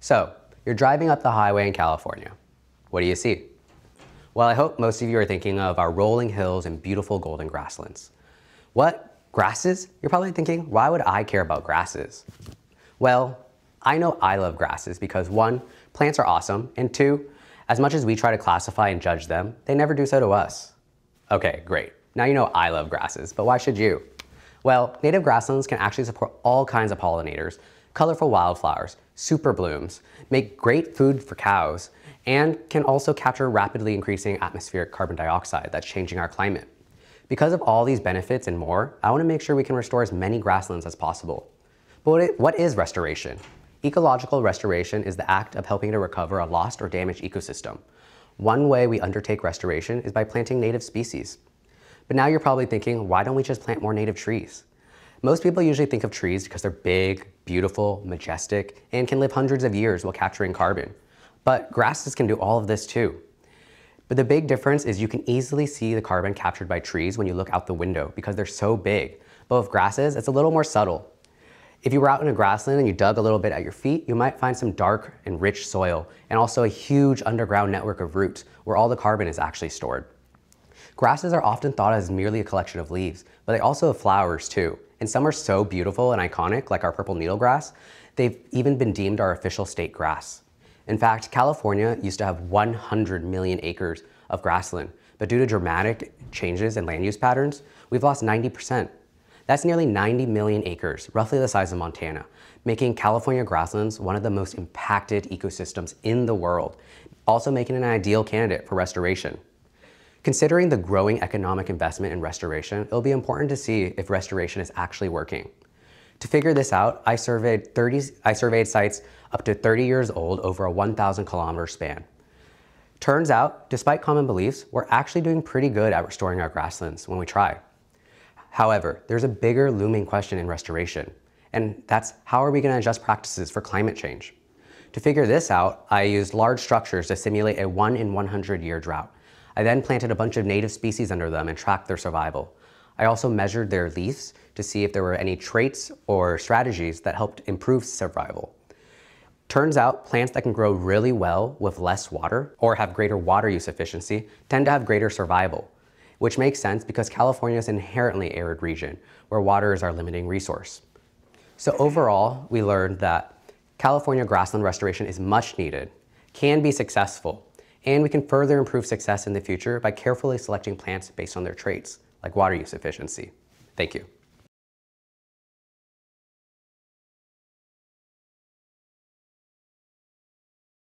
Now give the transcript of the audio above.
So, you're driving up the highway in California. What do you see? Well, I hope most of you are thinking of our rolling hills and beautiful golden grasslands. What? Grasses? You're probably thinking, why would I care about grasses? Well, I know I love grasses because 1, plants are awesome, and 2, as much as we try to classify and judge them, they never do so to us. Okay, great. Now you know I love grasses, but why should you? Well, native grasslands can actually support all kinds of pollinators, colorful wildflowers, super blooms, make great food for cows, and can also capture rapidly increasing atmospheric carbon dioxide that's changing our climate. Because of all these benefits and more, I want to make sure we can restore as many grasslands as possible. But what is restoration? Ecological restoration is the act of helping to recover a lost or damaged ecosystem. One way we undertake restoration is by planting native species. But now you're probably thinking, why don't we just plant more native trees? Most people usually think of trees because they're big, beautiful, majestic, and can live hundreds of years while capturing carbon. But grasses can do all of this too. But the big difference is you can easily see the carbon captured by trees when you look out the window because they're so big. But with grasses, it's a little more subtle. If you were out in a grassland and you dug a little bit at your feet, you might find some dark and rich soil and also a huge underground network of roots where all the carbon is actually stored. Grasses are often thought as merely a collection of leaves, but they also have flowers too. And some are so beautiful and iconic, like our purple needlegrass, they've even been deemed our official state grass. In fact, California used to have 100 million acres of grassland, but due to dramatic changes in land use patterns, we've lost 90%. That's nearly 90 million acres, roughly the size of Montana, making California grasslands one of the most impacted ecosystems in the world, also making it an ideal candidate for restoration. Considering the growing economic investment in restoration, it'll be important to see if restoration is actually working. To figure this out, I surveyed sites up to 30 years old over a 1,000 kilometer span. Turns out, despite common beliefs, we're actually doing pretty good at restoring our grasslands when we try. However, there's a bigger looming question in restoration, and that's how are we going to adjust practices for climate change? To figure this out, I used large structures to simulate a 1 in 100 year drought. I then planted a bunch of native species under them and tracked their survival. I also measured their leaves to see if there were any traits or strategies that helped improve survival. Turns out plants that can grow really well with less water or have greater water use efficiency tend to have greater survival, which makes sense because California is an inherently arid region where water is our limiting resource. So overall, we learned that California grassland restoration is much needed, can be successful, and we can further improve success in the future by carefully selecting plants based on their traits, like water use efficiency. Thank you.